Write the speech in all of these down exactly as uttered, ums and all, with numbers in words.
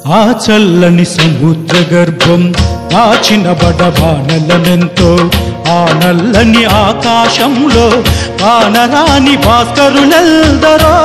ఆ చల్లని సముద్ర గర్భం దాచిన బడబానలనెంతో ఆ నల్లని ఆకాశంలో కానరాని భాస్కరులెల్దరో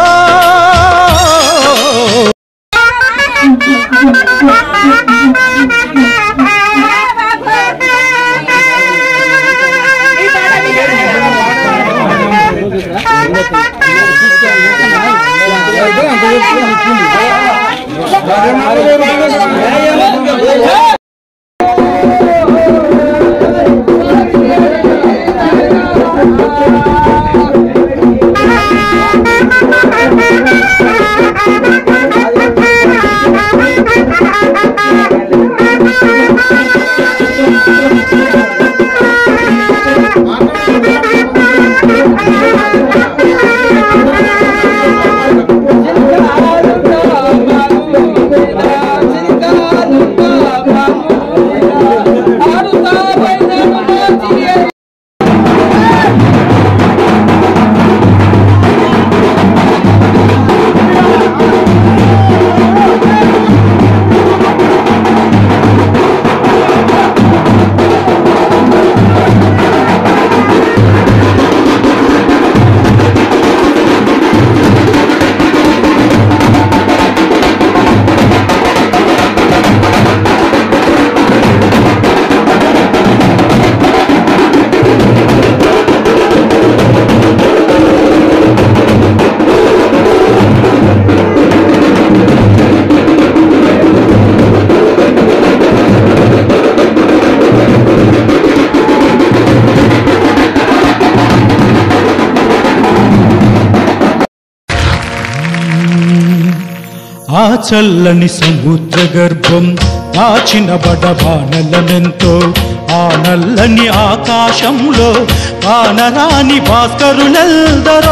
ఆ చల్లని సముద్ర గర్భం దాచిన బడబానలనెంతో ఆ నల్లని ఆకాశంలో కానరాని భాస్కరులెల్దరో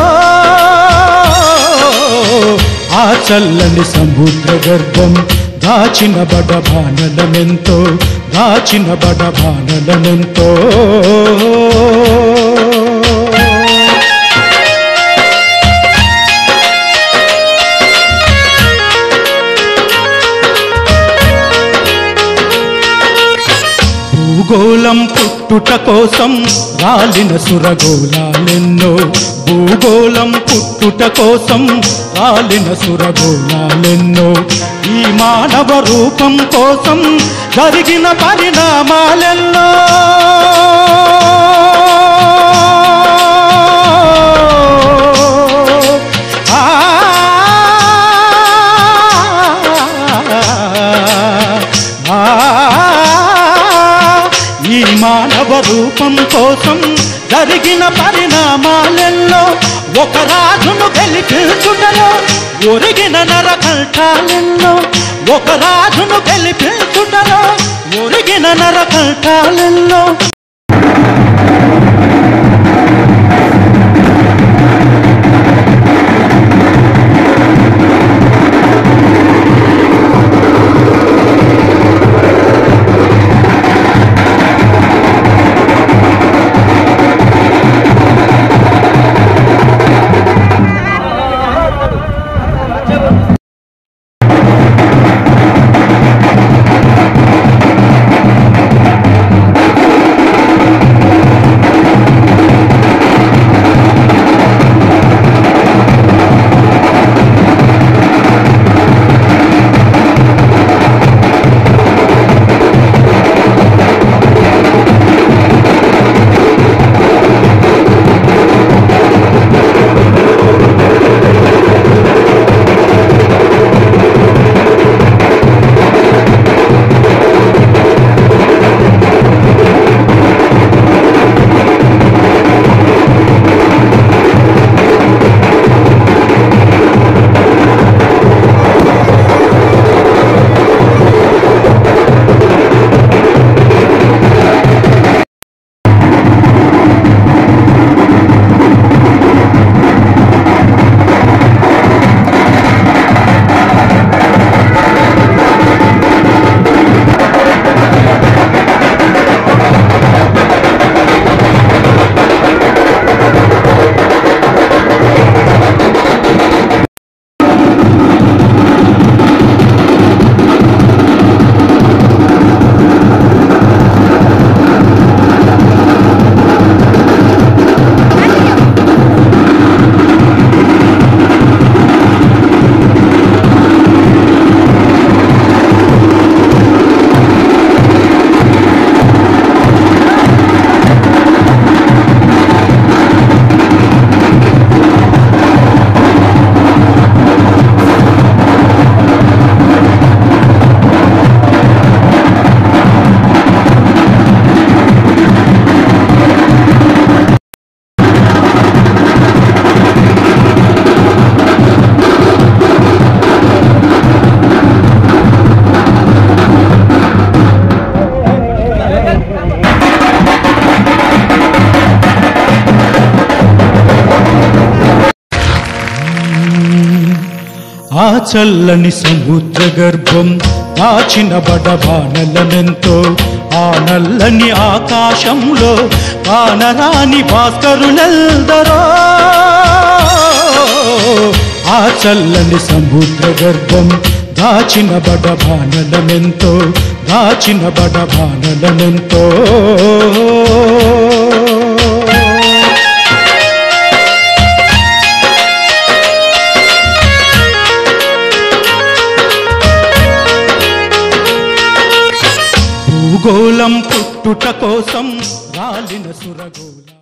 ఆ చల్లని సముద్ర గర్భం దాచిన బడబానలనెంతో దాచిన బడబానలనెంతో భూగోళం పుట్టుట కోసం రాలిన సురగోళాలెన్నో భూగోళం పుట్టుట కోసం రాలిన సురగోళాలెన్నో ఈ మానవ రూపం కోసం జరిగిన పరిణామాలెన్నో ఈ మానవ రూపం కోసం జరిగిన పరిణామాలెన్నో ఒక రాజును గెలిపించుటలో ఒరిగిన నరకంఠాలెన్నో ఒక రాజును గెలిపించుటలో ఒరిగిన నరకంఠాలెన్నో చల్లని సముద్ర గర్భం దాచిన బడబానలనెంతో ఆ నల్లని ఆకాశంలో కానరాని భాస్కరులెల్దరో ఆ చల్లని సముద్ర గర్భం దాచిన బడబానలనెంతో దాచిన బడబానలనెంతో భూగోళం పుట్టుట కోసం రాలిన సురగోళం